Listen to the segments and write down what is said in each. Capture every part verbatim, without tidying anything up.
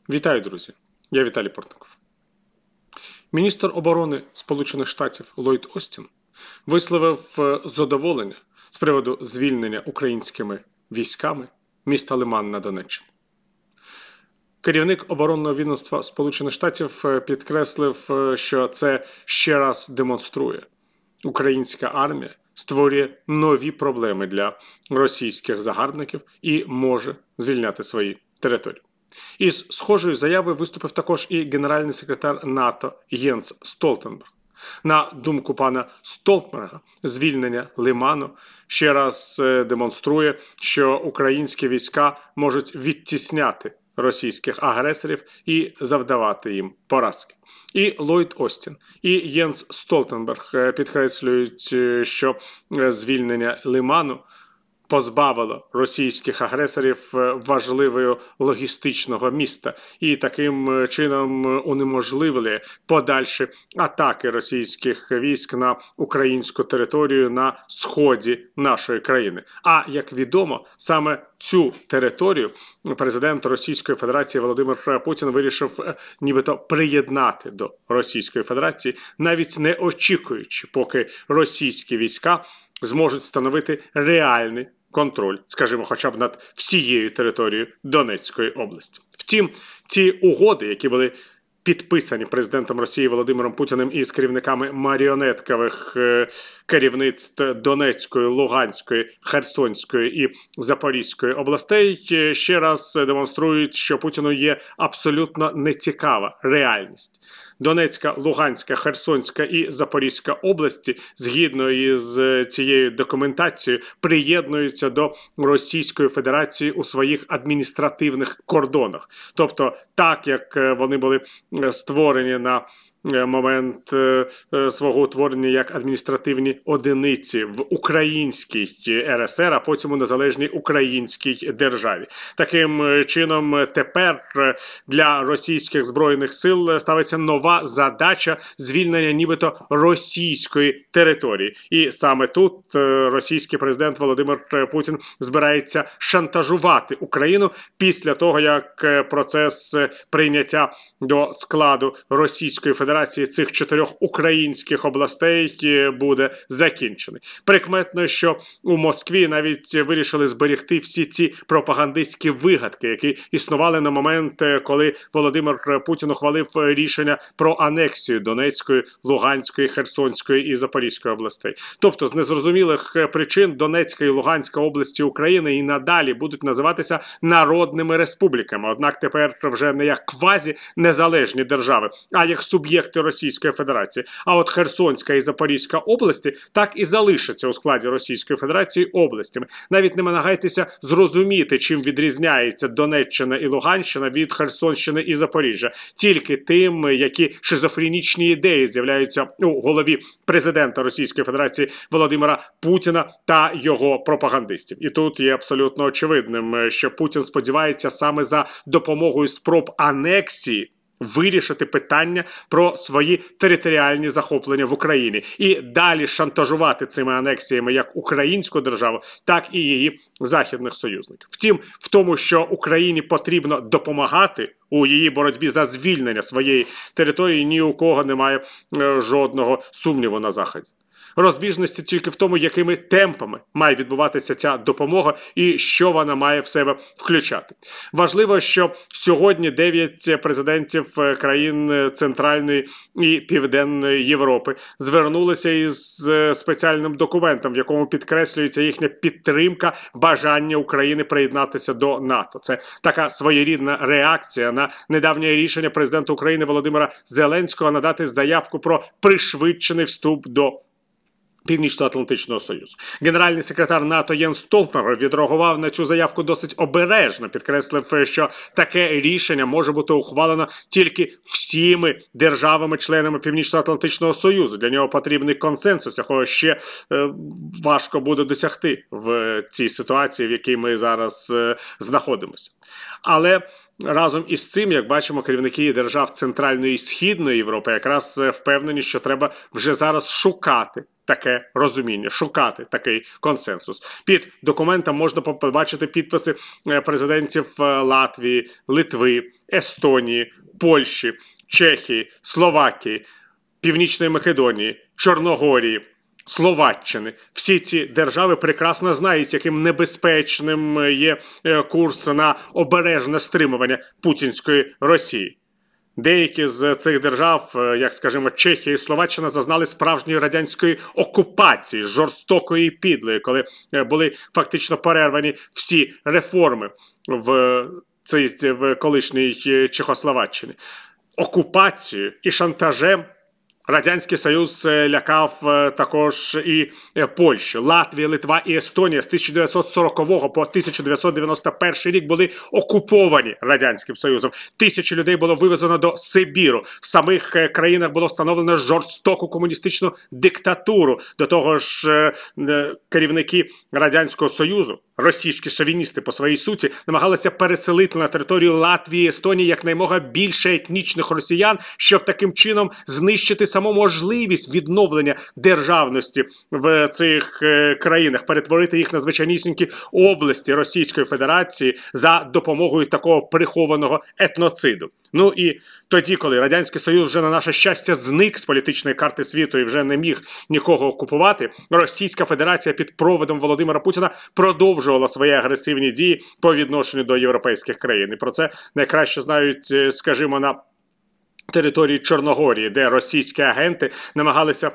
Вітаю, друзі! Я Віталій Портников. Міністр оборони Сполучених Штатів Ллойд Остін висловив задоволення з приводу звільнення українськими військами міста Лиман на Донеччині. Керівник оборонного відомства Сполучених Штатів підкреслив, що це ще раз демонструє: українська армія створює нові проблеми для російських загарбників і може звільняти свої території. Із схожою заявою виступив також і генеральний секретар НАТО Єнс Столтенберг. На думку пана Столтенберга, звільнення Лиману ще раз демонструє, що українські війська можуть відтісняти російських агресорів і завдавати їм поразки. І Ллойд Остін, і Єнс Столтенберг підкреслюють, що звільнення Лиману позбавило російських агресорів важливого логістичного міста і таким чином унеможливили подальші атаки російських військ на українську територію на сході нашої країни. А, як відомо, саме цю територію президент Російської Федерації Володимир Путін вирішив нібито приєднати до Російської Федерації, навіть не очікуючи, поки російські війська зможуть встановити реальний контроль, скажімо, хоча б над всією територією Донецької області. Втім, ці угоди, які були підписані президентом Росії Володимиром Путіним із керівниками маріонеткових керівництв Донецької, Луганської, Херсонської і Запорізької областей, ще раз демонструють, що Путіну є абсолютно нецікава реальність. Донецька, Луганська, Херсонська і Запорізька області, згідно із цією документацією, приєднуються до Російської Федерації у своїх адміністративних кордонах. Тобто, так як вони були створені на момент свого утворення як адміністративні одиниці в українській ер ес ер, а потім у незалежній українській державі. Таким чином, тепер для російських збройних сил ставиться нова задача звільнення нібито російської території. І саме тут російський президент Володимир Путін збирається шантажувати Україну після того, як процес прийняття до складу Російської Федерації цих чотирьох українських областей буде закінчений. Прикметно, що у Москві навіть вирішили зберегти всі ці пропагандистські вигадки, які існували на момент, коли Володимир Путін ухвалив рішення про анексію Донецької, Луганської, Херсонської і Запорізької областей. Тобто, з незрозумілих причин Донецька і Луганська області України і надалі будуть називатися народними республіками. Однак тепер вже не як квазі-незалежні держави, а як суб'єкти Російської Федерації. А от Херсонська і Запорізька області так і залишаться у складі Російської Федерації областями. Навіть не намагайтеся зрозуміти, чим відрізняється Донеччина і Луганщина від Херсонщини і Запоріжжя. Тільки тим, які шизофренічні ідеї з'являються у голові президента Російської Федерації Володимира Путіна та його пропагандистів. І тут є абсолютно очевидним, що Путін сподівається саме за допомогою спроб анексії вирішити питання про свої територіальні захоплення в Україні і далі шантажувати цими анексіями як українську державу, так і її західних союзників. Втім, в тому, що Україні потрібно допомагати у її боротьбі за звільнення своєї території, ні у кого немає е, жодного сумніву на Заході. Розбіжності тільки в тому, якими темпами має відбуватися ця допомога і що вона має в себе включати. Важливо, що сьогодні дев'ять президентів країн Центральної і Південної Європи звернулися із спеціальним документом, в якому підкреслюється їхня підтримка бажання України приєднатися до НАТО. Це така своєрідна реакція на недавнє рішення президента України Володимира Зеленського надати заявку про пришвидшений вступ до Північно-Атлантичного Союзу. Генеральний секретар НАТО Єнс Столтенберг відреагував на цю заявку досить обережно, підкреслив, що таке рішення може бути ухвалено тільки всіми державами-членами Північно-Атлантичного Союзу. Для нього потрібний консенсус, якого ще е, важко буде досягти в цій ситуації, в якій ми зараз е, знаходимося. Але разом із цим, як бачимо, керівники держав Центральної і Східної Європи якраз впевнені, що треба вже зараз шукати таке розуміння, шукати такий консенсус. Під документом можна побачити підписи президентів Латвії, Литви, Естонії, Польщі, Чехії, Словакії, Північної Македонії, Чорногорії, Словаччини. Всі ці держави прекрасно знають, яким небезпечним є курс на обережне стримування путінської Росії. Деякі з цих держав, як, скажімо, Чехія і Словаччина, зазнали справжньої радянської окупації, жорстокої і підлої, коли були фактично перервані всі реформи в, цій, в колишній Чехословаччині. Окупацією і шантажем Радянський Союз лякав також і Польщу. Латвія, Литва і Естонія з тисяча дев'ятсот сорокового по тисяча дев'ятсот дев'яносто перший рік були окуповані Радянським Союзом. Тисячі людей було вивезено до Сибіру. В самих країнах було встановлено жорстоку комуністичну диктатуру. До того ж, керівники Радянського Союзу, російські шовіністи по своїй суті, намагалися переселити на територію Латвії і Естонії якнаймога більше етнічних росіян, щоб таким чином знищити саму можливість відновлення державності в цих е, країнах, перетворити їх на звичайнісінькі області Російської Федерації за допомогою такого прихованого етноциду. Ну і тоді, коли Радянський Союз вже на наше щастя зник з політичної карти світу і вже не міг нікого окупувати, Російська Федерація під проводом Володимира Путіна продовжувала свої агресивні дії по відношенню до європейських країн. І про це найкраще знають, скажімо, на території Чорногорії, де російські агенти намагалися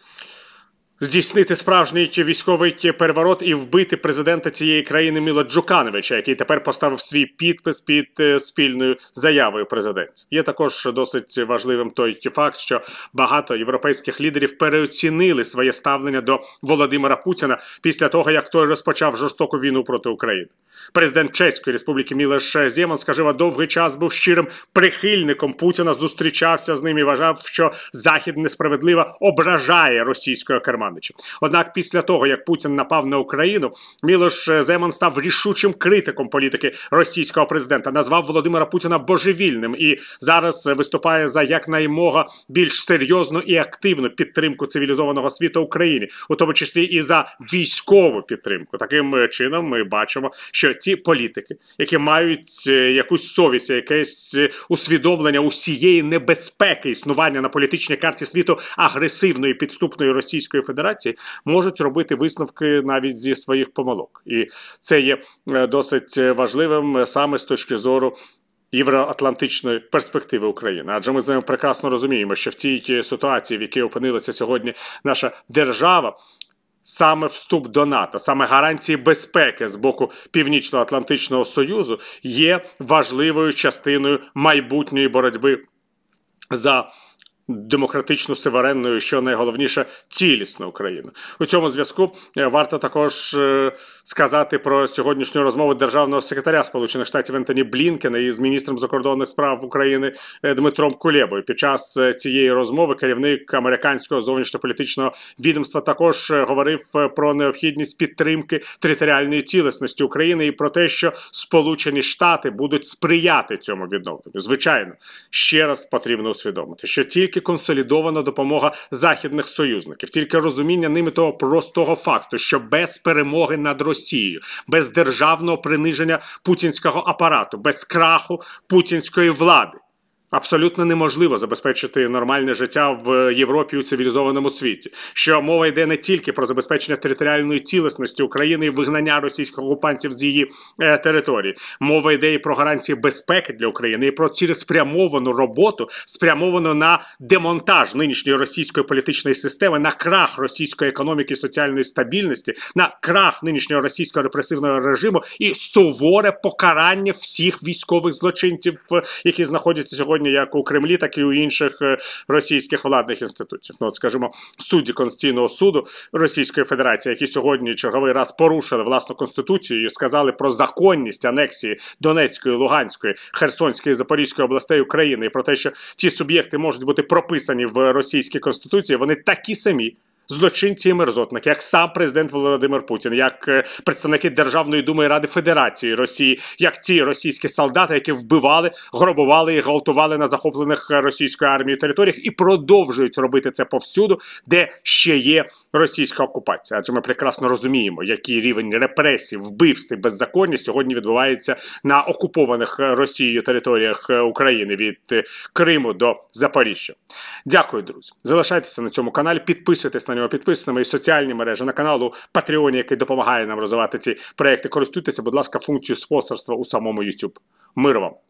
здійснити справжній військовий переворот і вбити президента цієї країни Міла Джукановича, який тепер поставив свій підпис під спільною заявою президентів. Є також досить важливим той факт, що багато європейських лідерів переоцінили своє ставлення до Володимира Путіна після того, як той розпочав жорстоку війну проти України. Президент Чеської Республіки Мілош Земан, скажімо, довгий час був щирим прихильником Путіна, зустрічався з ним і вважав, що Захід несправедливо ображає російського керманича. Однак після того, як Путін напав на Україну, Мілош Земан став рішучим критиком політики російського президента, назвав Володимира Путіна божевільним і зараз виступає за якнаймога більш серйозну і активну підтримку цивілізованого світу Україні, у тому числі і за військову підтримку. Таким чином ми бачимо, що ті політики, які мають якусь совість, якесь усвідомлення усієї небезпеки існування на політичній карті світу агресивної підступної Російської Федерації, можуть робити висновки навіть зі своїх помилок. І це є досить важливим саме з точки зору євроатлантичної перспективи України. Адже ми з вами прекрасно розуміємо, що в тій ситуації, в якій опинилася сьогодні наша держава, саме вступ до НАТО, саме гарантії безпеки з боку Північно-Атлантичного Союзу є важливою частиною майбутньої боротьби за демократичну, суверенну і, що найголовніше, цілісну Україну. У цьому зв'язку варто також сказати про сьогоднішню розмову державного секретаря Сполучених Штатів Ентоні Блінкена із міністром закордонних справ України Дмитром Кулебою. Під час цієї розмови керівник американського зовнішньополітичного відомства також говорив про необхідність підтримки територіальної цілісності України і про те, що Сполучені Штати будуть сприяти цьому відновленню. Звичайно, ще раз потрібно усвідомити, що тільки консолідована допомога західних союзників, тільки розуміння ними того простого факту, що без перемоги над Росією, без державного приниження путінського апарату, без краху путінської влади абсолютно неможливо забезпечити нормальне життя в Європі у цивілізованому світі. Що мова йде не тільки про забезпечення територіальної цілісності України і вигнання російських окупантів з її е, території. Мова йде і про гарантії безпеки для України, і про цілеспрямовану роботу, спрямовану на демонтаж нинішньої російської політичної системи, на крах російської економіки і соціальної стабільності, на крах нинішнього російського репресивного режиму і суворе покарання всіх військових злочинців, які знаходяться сьогодні як у Кремлі, так і у інших російських владних інституціях. Ну, от, скажімо, судді Конституційного суду Російської Федерації, які сьогодні черговий раз порушили власну конституцію і сказали про законність анексії Донецької, Луганської, Херсонської і Запорізької областей України, і про те, що ці суб'єкти можуть бути прописані в російській конституції, вони такі самі злочинці і мерзотники, як сам президент Володимир Путін, як е, представники Державної думи і Ради Федерації Росії, як ті російські солдати, які вбивали, грабували і гвалтували на захоплених російською армією територіях і продовжують робити це повсюду, де ще є російська окупація. Адже ми прекрасно розуміємо, який рівень репресій, вбивств і беззаконня сьогодні відбувається на окупованих Росією територіях України від Криму до Запоріжжя. Дякую, друзі. Залишайтеся на цьому каналі, підписуйтесь на нього, підписуйтесь на мої соціальні мережі, на каналу Patreon, який допомагає нам розвивати ці проекти. Користуйтеся, будь ласка, функцією спонсорства у самому YouTube. Миру вам!